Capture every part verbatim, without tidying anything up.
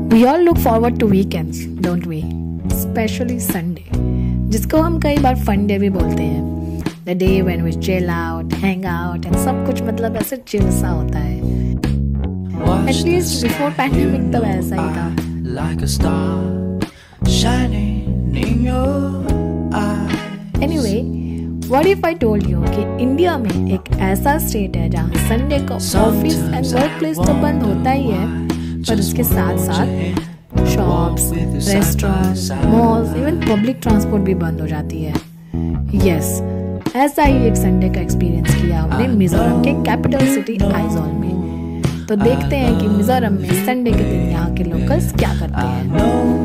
We all look forward to weekends, don't we? Especially Sunday, जिसको हम कई बार fun day भी बोलते हैं. The day when we chill out, hang out, and सब कुछ मतलब ऐसे चिल सा होता है. At least before pandemic तब ऐसा ही था. Like a star shining in your eye. Anyway, what if I told you कि इंडिया में एक ऐसा स्टेट है जहाँ संडे को ऑफिस एंड वर्क प्लेस तो बंद होता ही है, पर उसके साथ साथ shops, restaurants, malls, even public transport भी बंद हो जाती है. यस, ऐसा ही एक संडे का एक्सपीरियंस किया हमने मिजोरम के कैपिटल सिटी आइजॉल में. तो देखते हैं कि मिजोरम में संडे के दिन यहाँ के लोकल्स क्या करते हैं.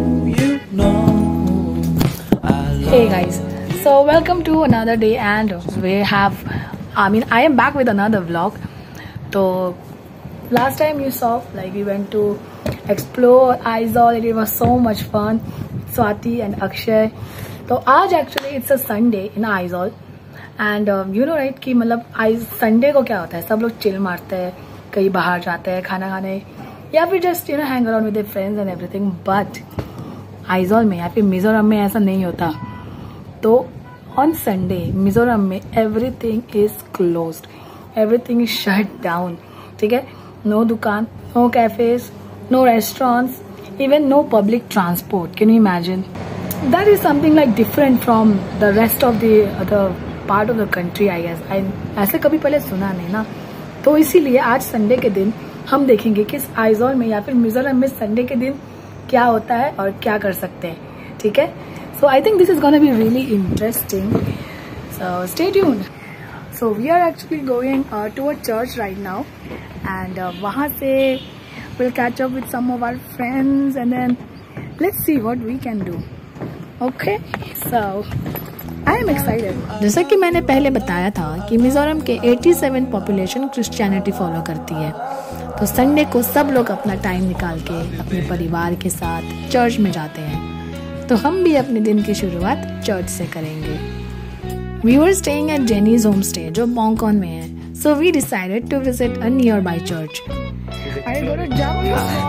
Hey guys, so welcome to another day and we have, I mean I am back with another vlog. So last time you saw like we went to explore Aizawl and it was so much fun. Swati and Akshay. तो आज actually it's a Sunday in Aizawl and uh, you know right कि मतलब आज Sunday को क्या होता है, सब लोग चिल मारते हैं, कहीं बाहर जाते हैं खाना खाने या फिर just you know hang around with their friends and everything. But Aizawl में या फिर मिजोरम में ऐसा नहीं होता. तो on Sunday मिजोरम में everything is closed, everything is shut down. ठीक है, no दुकान, no cafes, no restaurants, even no public transport. Can you imagine? That is something like different from the rest of the other part of the country, I guess. I ऐसे कभी पहले सुना नहीं ना, तो इसीलिए आज संडे के दिन हम देखेंगे कि आइजॉल में या फिर मिजोरम में संडे के दिन क्या होता है और क्या कर सकते हैं. ठीक है, so I think this is gonna be really interesting. So stay tuned. So we are actually going uh, to a church right now, and uh, वहाँ से we'll catch up with some of our friends, and then let's see what we can do. Okay, so I am excited. जैसा कि मैंने पहले बताया था कि मिजोरम के सत्तासी पॉपुलेशन क्रिश्चियनिटी फॉलो करती है, तो संडे को सब लोग अपना टाइम निकाल के अपने परिवार के साथ चर्च में जाते हैं. तो हम भी अपने दिन की शुरुआत चर्च से करेंगे. We were staying at Jenny's homestay, जो Bongkon में है. So we decided to visit a nearby church. I gotta jump.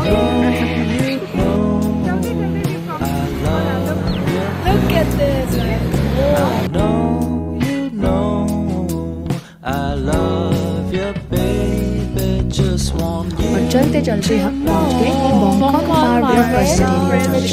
Look at this. I know you know I love you, baby. Just want you. और चलते चलते हम पहुंच गए Bongkon Presbyterian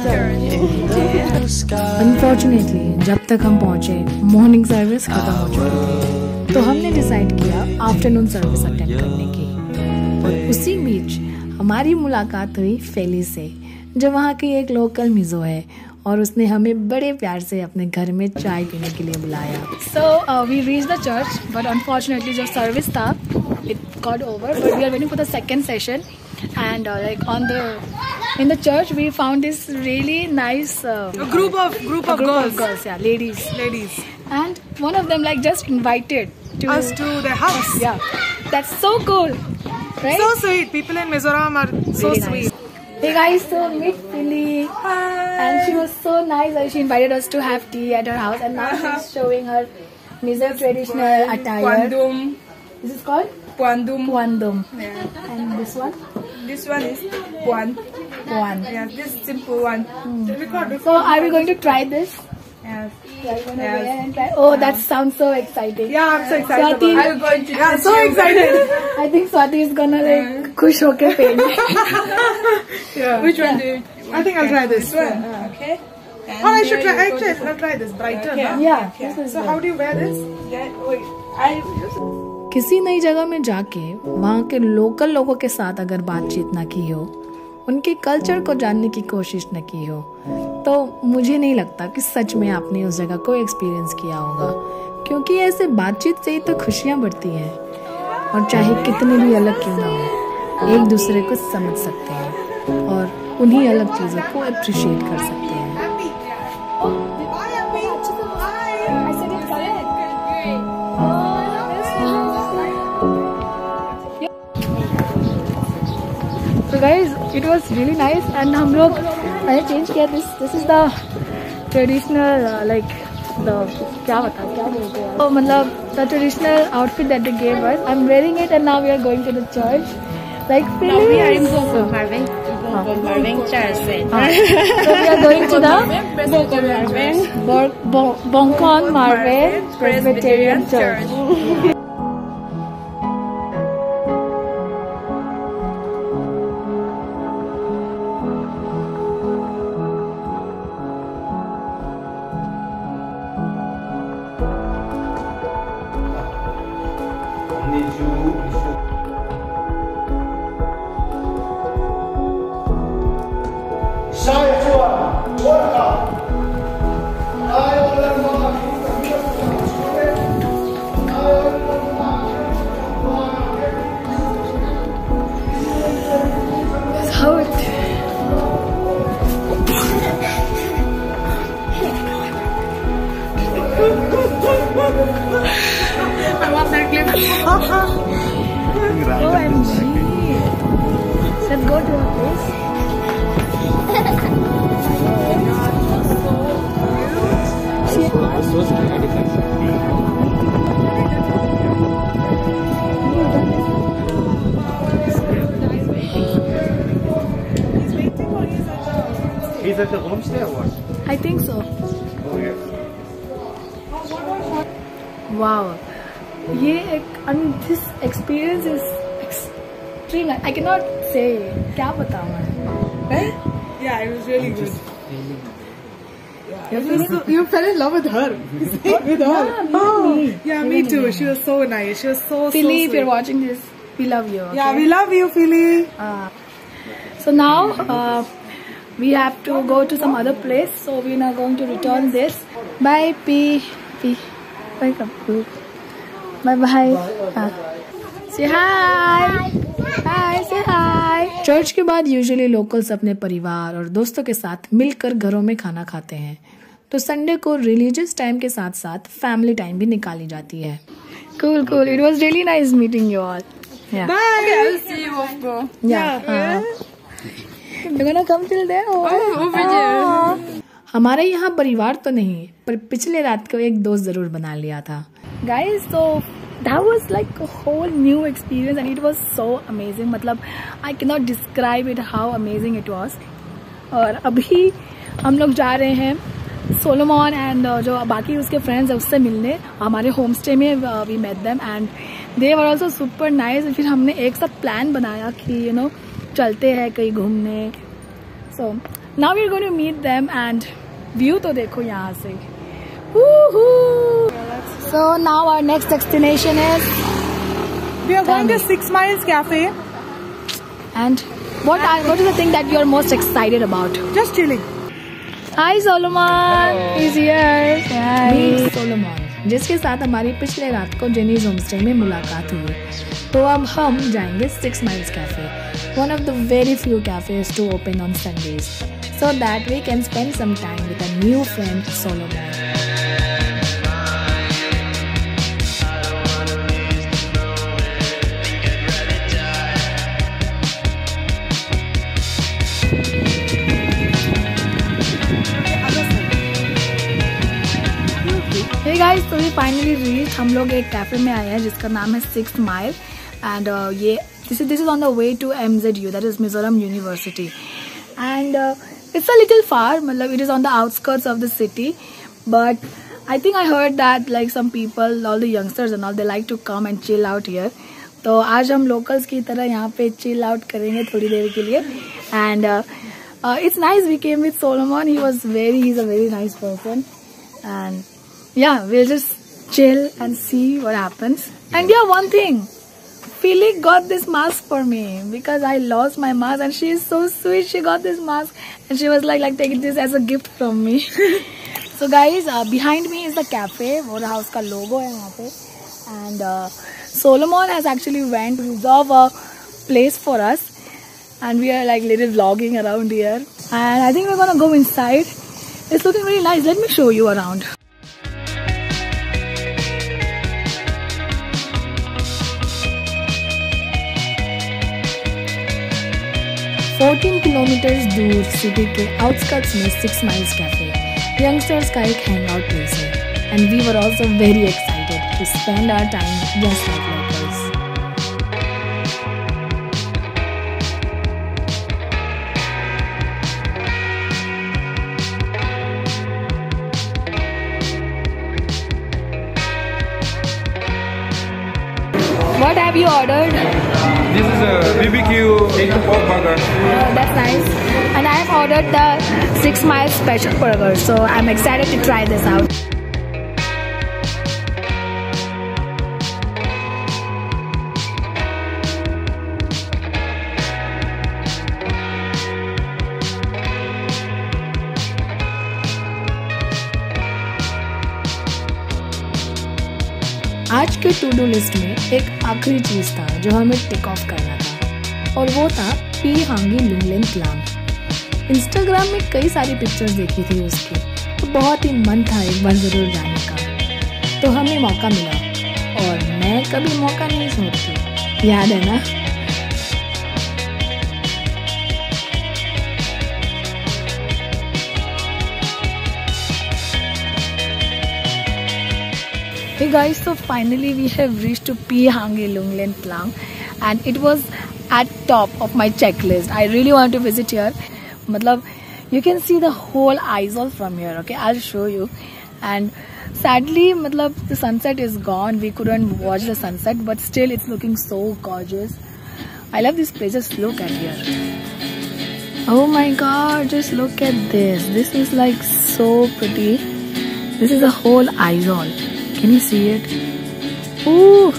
Church. Unfortunately, जब तक हम पहुंचे मॉर्निंग सर्विस खत्म हो चुकी, तो हमने डिसाइड किया आफ्टरनून सर्विस अटेंड करने की. और उसी बीच हमारी मुलाकात हुई फेली से, जो वहाँ की एक लोकल मिजो है, और उसने हमें बड़े प्यार से अपने घर में चाय पीने के लिए बुलाया. So we reach the church, but unfortunately जो सर्विस था it got over, but we are waiting for the second session. And like on the in the church we found this really nice uh, a group of group of group girls of girls yeah ladies ladies and one of them like just invited to us to their house. Yeah, that's so cool, right? So sweet. People in Mizoram are so really sweet. Nice. Hey guys, so meet Philly. Hi. And she was so nice and she invited us to have tea at her house, and now she's showing her Mizo traditional attire. Puandum. This is called Puandum. Puandum. Yeah. And this one? This one is Puan. Puan. Yeah, this simple one. Hmm. Record, record. So are we going to try this? Yes. We are going to Yes. go ahead and try. Oh, that sounds so exciting. Yeah, I'm so excited. Swati, about it. I'm going to. Yeah, so excited. I think Swati is gonna like खुश होके paint. Yeah. Which one do you? I think I'll try this one. Okay. And oh, I should try. Actually, I'll try this brighter. Okay. Huh? Yeah. Okay. This is So good. how do you wear this? Yeah, wait. I. किसी नई जगह में जाके वहाँ के local लोगों के साथ अगर बातचीत ना की हो, उनके कल्चर को जानने की कोशिश न की हो, तो मुझे नहीं लगता कि सच में आपने उस जगह को एक्सपीरियंस किया होगा. क्योंकि ऐसे बातचीत से ही तो खुशियाँ बढ़ती हैं, और चाहे कितने भी अलग क्यों ना हो, एक दूसरे को समझ सकते हैं और उन्हीं अलग चीज़ों को अप्रिशिएट कर सकते हैं. So guys, it was really nice, and हम लोग मैंने चेंज किया. This this is the traditional like the क्या बता क्या बोलते हैं, तो मतलब the traditional outfit that they gave us. I am wearing it and now we are going to the church. Like Now we are in Philly. Bongkon, Marvin. Bongkok Marvin Church Center. So we are going to the Bongkok Marvin. Bor- Bo- Bongkok Marvin Presbyterian Church. How it I love that clip. O M G. Let's go to a place. She asked. He's at the homestay or what? I think so. Oh yes. Wow. Yeah, I mean, this experience is extreme. I cannot say. क्या बताऊँ मैं? Right? Yeah, it was really good. You're You, feeling- you fell in love with her. With her. Yeah, me, Oh, me. yeah, me Really, too. me. She was so nice. She was so, so Philly, if sweet. you're watching this, we love you. Okay? Yeah, we love you, Philly. Uh, so now uh, we have to go to some other place. So we're now going to return this. Bye, P. P. Welcome. Bye bye. Uh, say hi. Hi, say hi. Church के बाद usually locals अपने परिवार और दोस्तों के साथ मिलकर घरों में खाना खाते हैं, तो संडे को रिलीजियस टाइम के साथ साथ फैमिली टाइम भी निकाली जाती है. Cool, cool. It was really nice meeting you all. Yeah. Bye. I'll see you off, bro. Yeah. Uh, you're gonna come till there? Oh, over there. हमारे यहाँ परिवार तो नहीं, पर पिछले रात को एक दोस्त जरूर बना लिया था. Guys, so that was like a whole new experience and it was so amazing. मतलब I cannot describe it how amazing it was. और अभी हम लोग जा रहे हैं सोलोमन एंड जो बाकी उसके फ्रेंड्स हैं उससे मिलने हमारे होम स्टे में. We met them and they were also super nice. फिर हमने एक साथ प्लान बनाया कि यू नो चलते हैं कहीं घूमने. So now we are going to meet them and view तो देखो यहाँ से. So now our next destination is We are going Tell to me. Six Miles Cafe. and what are what is the thing that you are most excited about? Just chilling. Hi Solomon, he's here. Meet Solomon, जिसके साथ हमारी पिछले रात को जेनीज homestay में मुलाकात हुई. तो अब हम जाएंगे Six Miles Cafe, one of the very few cafes to open on Sundays, so that we can spend some time with a new friend Solomon. Hey guys, so we finally reached. हम लोग एक cafe में आए हैं जिसका नाम है Six Mile and ये this is this is on the way to M Z U, that is Mizoram University, and uh, it's a little far. मतलब it is on the outskirts of the city, but I think I heard that like some people, all the youngsters and all, they like to come and chill out here. तो आज हम locals की तरह यहाँ पे chill out करेंगे थोड़ी देर के लिए. And uh, uh, it's nice. We came with Solomon. He was very he's a very nice person, and yeah, we'll just chill and see what happens. And yeah, one thing, Philly got this mask for me because I lost my mask, and she is so sweet. She got this mask and she was like, like taking this as a gift from me. So guys, uh, behind me is the cafe. वो रहा उसका logo है वहाँ पे. And uh, Solomon has actually went to reserve a place for us, and we are like little vlogging around here. And I think we're gonna go inside. It's looking really nice. Let me show you around. Fourteen kilometres दूर city के outskirts में Six Miles Cafe youngsters का एक hang out place है, and we were also very excited to spend our time just like locals. have you ordered? This is a B B Q egg pork burger. Uh, that's nice. And I have ordered the Six Mile Special Burger, so I'm excited to try this out. आज के to do list में एक आखिरी चीज था जो हमें टिक of करना था, और वो था पी हांगी लुंगलेन क्लाम। इंस्टाग्राम में कई सारी पिक्चर्स देखी थी उसकी, तो बहुत ही मन था एक बार जरूर जाने का। तो हमें मौका मिला, और मैं कभी मौका नहीं छोड़ती, याद है ना। Hey guys, so finally we have reached to P Hangi Lunglen Klang, and it was at top of my checklist. I really want to visit here. Matlab, you can see the whole Aizawl from here. Okay, I'll show you. And sadly, matlab, the sunset is gone. We couldn't watch the sunset, but still it's looking so gorgeous. I love this place. Just look at here. Oh my God! Just look at this. This is like so pretty. This is the whole Aizawl. Can you see it? Ooh!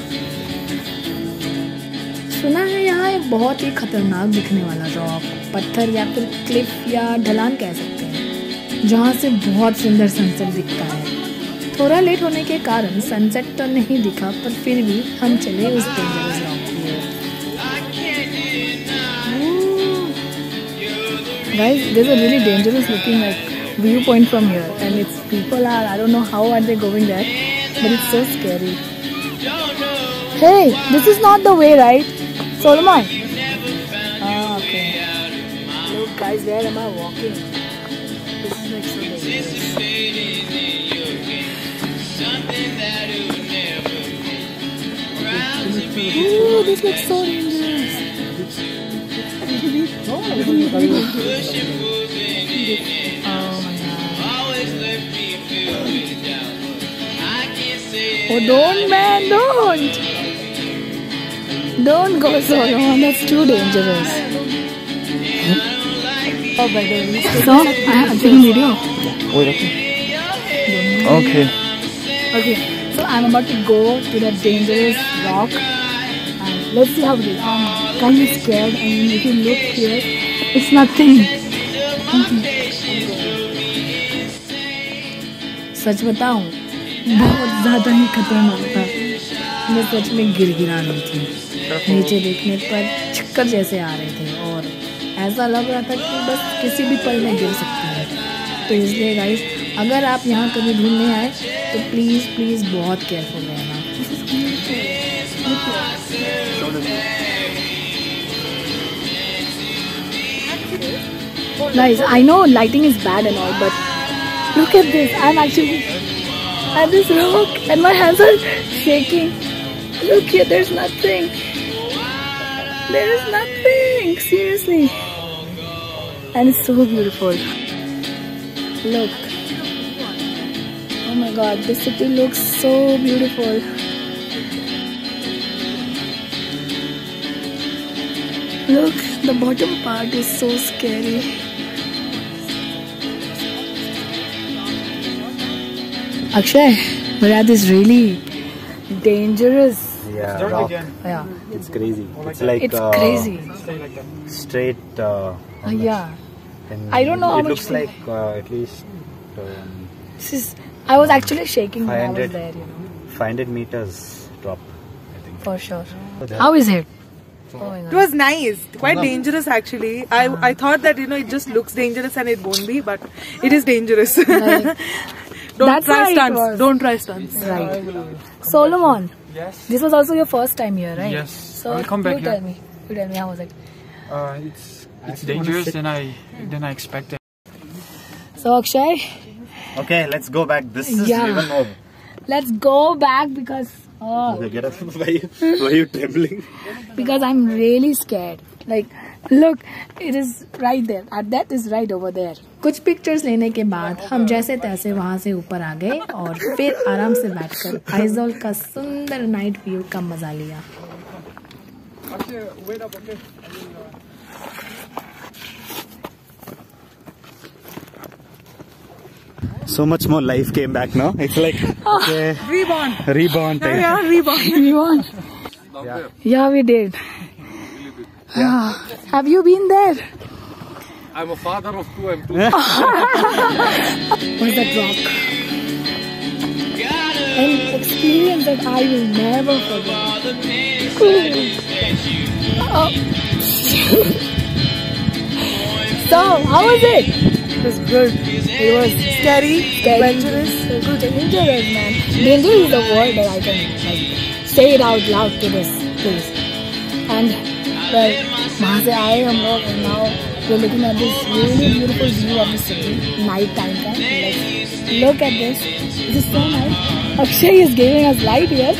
सुना है यहाँ एक बहुत ही खतरनाक दिखने वाला rock, पत्थर या फिर क्लिफ या ढलान कह सकते हैं, जहाँ से बहुत सुंदर सनसेट दिखता है। थोड़ा लेट होने के कारण सनसेट तो नहीं दिखा, पर फिर भी हम चले उस डेंजरस रॉक की ओर। Guys, there's a really dangerous looking like viewpoint from here, and it's people are I don't know how are they going there. But it's so scary. Hey, this is not the way, right? Solomon. Ah, okay. Look, guys, where am I walking? This is like so dangerous. Ooh, this looks so dangerous. Oh my God. Oh, don't, man, don't! Don't go, Solomon, that's too dangerous. Oh, by the way, so, I'm taking video. Okay. Okay, so I'm about to go to that dangerous rock. And let's see how it is. I'm kind of scared, and if you look here, it's nothing. सच बताऊं, बहुत ज़्यादा ही खतरनाक था। मैं सच में गिर गिरा रही थी। नीचे देखने पर चक्कर जैसे आ रहे थे, और ऐसा लग रहा था कि बस किसी भी पल में गिर सकती है। तो इसलिए गाइस, अगर आप यहाँ कभी घूमने आए तो प्लीज़ प्लीज़ बहुत केयरफुल रहना। Guys, I know lighting is bad and all, but look at this. I'm actually at this rock and my hands are shaking. Look here, there's nothing. There is nothing. Seriously. And it's so beautiful. Look. Oh my God, this city looks so beautiful. Look, the bottom part is so scary. Akshay, Murad is really dangerous. Yeah, Rock. rock. Yeah, It's crazy. It's like it's uh, crazy. straight. Uh, Uh, yeah, and I don't know how It much looks we- like uh, at least um, this is. I was actually shaking when I was 500. there, you know, five hundred meters drop, I think. for sure. How is it? Oh my It God. was nice, quite dangerous actually. I I thought that you know it just looks dangerous and it won't be, but it is dangerous. Like, Don't That's try how it stunts. was. Don't try stunts. Right. Solomon, Yes. this was also your first time here, right? Yes. So I'll come back you here. tell me. You tell me how was it? Uh, it's it's dangerous than I than I expected. So Akshay, Okay, let's go back. This is Yeah. even more. let's go back because oh, Okay, get up. Why, why are you trembling? because I'm really scared. Like, look, it is right there. And that is right over there. कुछ pictures लेने के बाद हम जैसे तैसे वहाँ से ऊपर आ गए और फिर आराम से बैठकर आइजॉल का सुंदर नाइट व्यू का मजा लिया। Wait up, okay? So much more life came back now. It's like okay, Reborn. reborn Yeah, time. yeah, reborn. We won. Yeah. Yeah, we did. Ah, have you been there? I'm a father of two. I'm two. What's that rock? An experience that I will never forget. Oh. So, how was it? It was good. It was Scary, scary, adventurous. good, dangerous, man. Danger is the word that I can like say it out loud to this place. And well, वहाँ से आए हम लोग and now we're looking at this really beautiful view of the city, night time. Like, look at this. This is so nice. Akshay is giving us light here.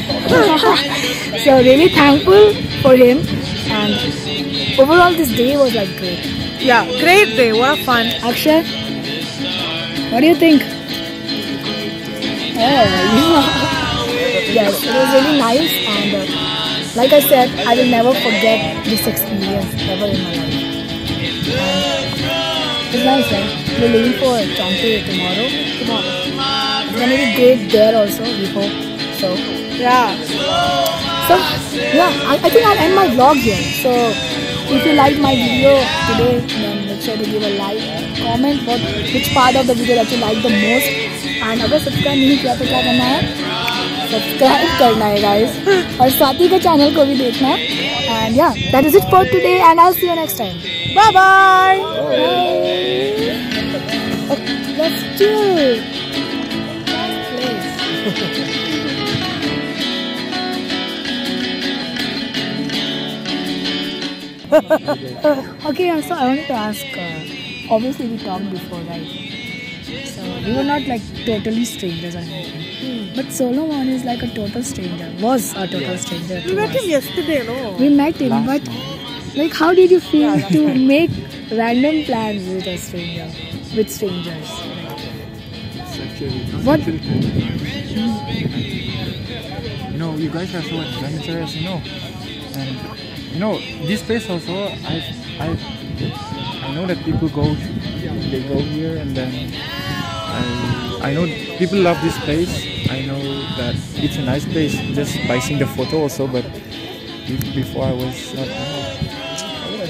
So really thankful for him. And overall, this day was like great. Yeah, great day. What a fun. Akshay, what do you think? Oh, yeah. Yes, it was really nice, and uh, like I said, I will never forget this experience ever in my life. And it's nice, right? We're leaving for Chonke tomorrow. Tomorrow. It's gonna be great there also, we hope. So, Yeah. so yeah, I, I think I'll end my vlog here. So, if you liked my video today, then make sure to give a like, comment what which part of the video that you like the most, and अगर subscribe नहीं किया तो क्या करना है? Subscribe करना है guys, और साथ ही के चैनल को भी देखना है. And yeah, that is it for today, and I'll see you next time. Bye bye. Bye. Okay, let's chill. Place. Okay, so I wanted to ask, uh, obviously we talked before, right? So we were not like totally strangers or anything. But Solomon is like a total stranger, was a total stranger We to met us. him yesterday, no? We met him, but like how did you feel to make random plans with a stranger, with strangers? It's actually What? You know, you guys are so adventurous, you know. And you know, this place also, I I I know that people go, they go here, and then I I know people love this place. I know that it's a nice place just by seeing the photo also. But be- before I was not. How would I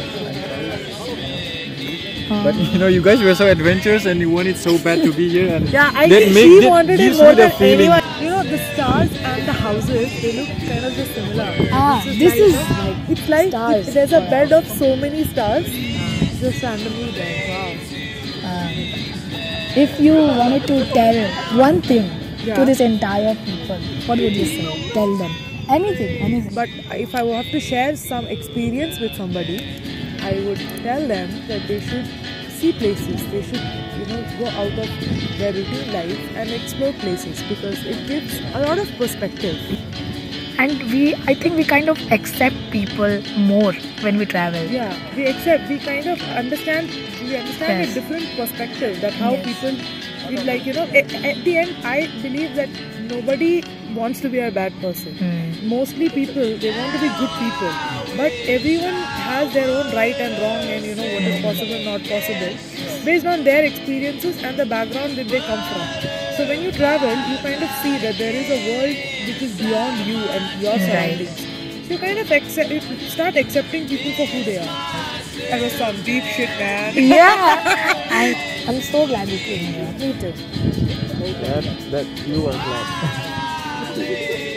say? But you know, you guys were so adventurous and you wanted so bad to be here, and Yeah, I that think make- she that wanted it gives more me the than feeling. anyone. You know, the stars and the houses, they look kind of just similar. Ah, It's just this like, is you know, like it's like stars. it- there's a bed of so many stars just randomly there. Wow. Um, if you wanted to tell one thing Yeah. to this entire people, what would you say? Tell them anything, anything. But if I have to share some experience with somebody, I would tell them that they should see places. They should, you know, go out of their routine life and explore places because it gives a lot of perspective. And we, I think we kind of accept people more when we travel. Yeah, we accept. We kind of understand. We understand Yes. a different perspective that how Yes. people, it like you know. At, at the end, I believe that nobody wants to be a bad person. Hmm. Mostly people, they want to be good people, but everyone has their own right and wrong, and you know what is possible, not possible, based on their experiences and the background that they come from. So when you travel, you kind of see that there is a world which is beyond you and your surroundings. So you kind of accept, you start accepting people for who they are. That was some deep shit, man. Yeah. I, I'm so glad you came here. Me too. That that you are glad.